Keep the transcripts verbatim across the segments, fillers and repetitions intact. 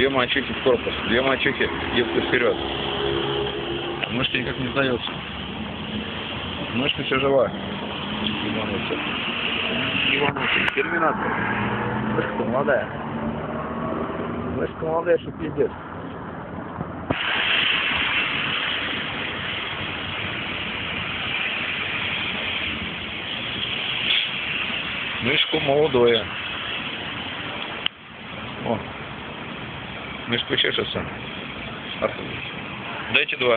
Две мачехи в корпус. Две мачехи. Юбка вперед. Мышка никак не сдается. Мышка все жива. Ивануться. Ивануться. Терминатор. Мышка молодая. Мышка молодая, что пиздец. Мышку молодое. О. Мышка чешется. Дайте два.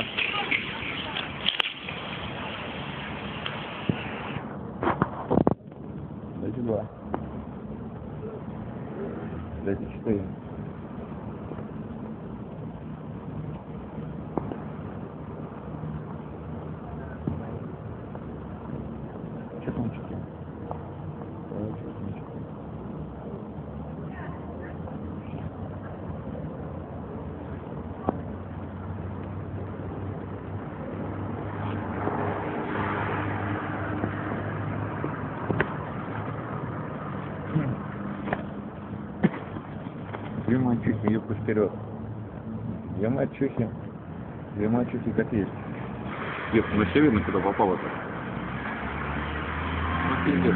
Дайте два. Дайте четыре. Четнички. Две мачехи, юбку вперед. Две мачехи. Две мачехи как есть. Юбка, ну все видно, куда попало-то. Ну пиздец.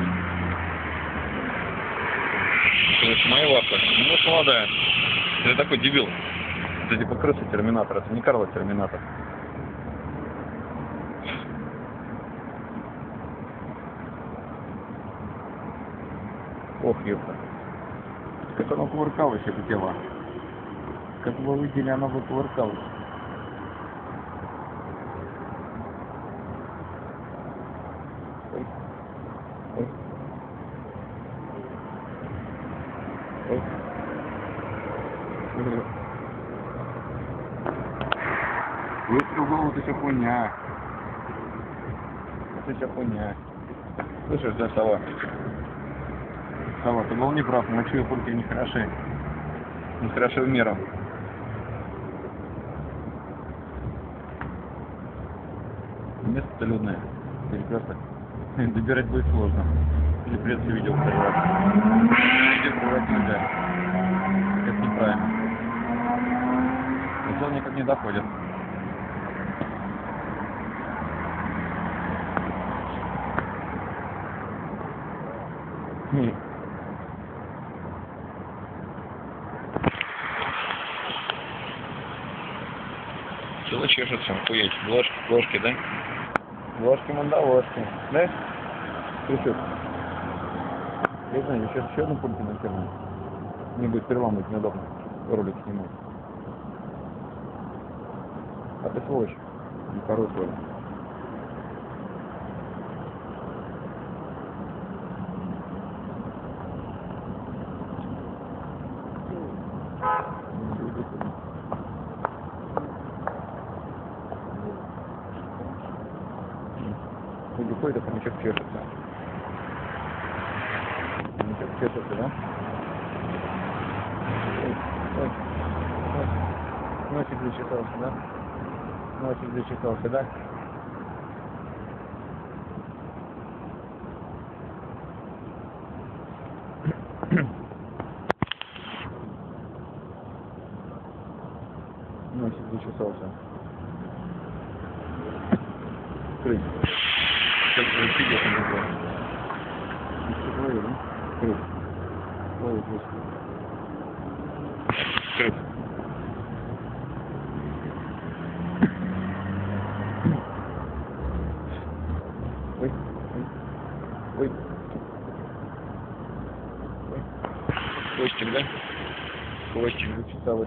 Это моя лапка. Ну молодая. Это такой дебил. Это типа крыса терминатор. Это не Карла терминатор. Ох, юбка. Как оно кувыркалось, это тело. Как бы вы видели, оно бы кувыркалось. Ой. Ой. Ой. Выстрел в голову, это все хуйня. Это все хуйня. Слышишь, да, сова? Сова, ты был не прав, мочевые пульки не хороши. Не хороши в меру. Место-то людное. Перекресток. Добирать будет сложно. Или придется видео прервать. Видео прервать нельзя. Это неправильно. Дело никак не доходит. Нет. Тело чешется, охуеть. Ложки, ложки, да? Ложки, мандавошки, да? Слушай, я знаю, сейчас еще одну пульку накину. Мне будет переламывать неудобно. Ролик снимать. А ты сволочь. Не хороший. Выходит, а хомячок чешется. Хомячок чешется, да? Ой, ой, ой. Носик зачесался, да? Носик зачесался, да? Носик зачесался. Крыть. Как пройти, я не знаю. Что говорю, да? Крыть. Ой, господи. Крыть. Ой, ой, ой. Ой. Хвостик, да? Хвостик зачесалось.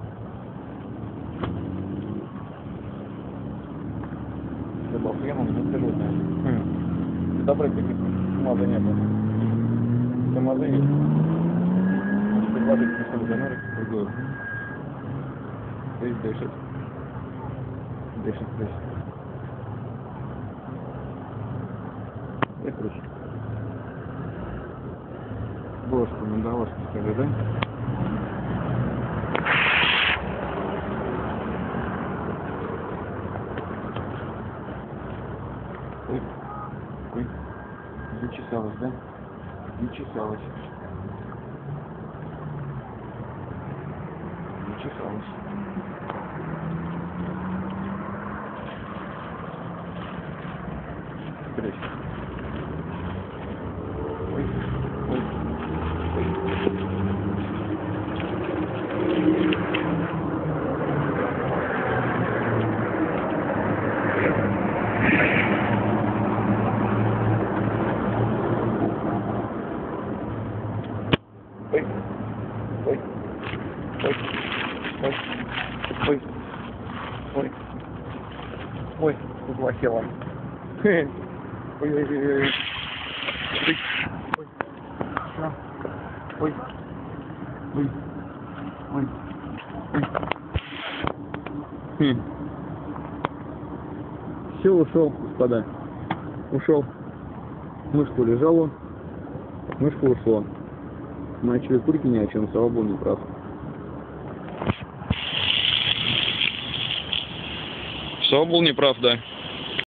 Хреном абсолютно. Хм. Добрый каких маза не было. Тормозы есть. Предложить на замеры другую. Здесь дышит. Дышит, дышит. И крышка. Ложку на дорожке, скажи, да? Ой, ой, зачесалась, да? Зачесалась. Чихалось. Прячь. Ой, ой, ой. Ой, ой, ой, ой, ой, ой, ой, заплохело. Ой, ой, ой, ой, ой, ой, все, ой, ой, ой, ой. Все, ушел, господа, ушел. Мышка лежала, мышка ушла. Начали курить ни о чем, слава богу, не прав. Слава богу, не прав, да.